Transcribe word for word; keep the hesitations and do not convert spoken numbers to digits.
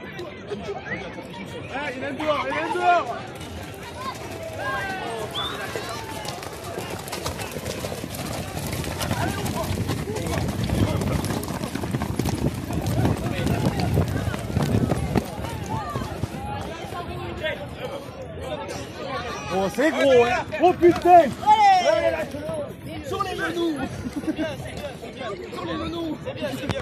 Ah, il est dehors, il est dehors. Oh, c'est gros, hein. Oh putain. Sur les genoux. Sur les genoux.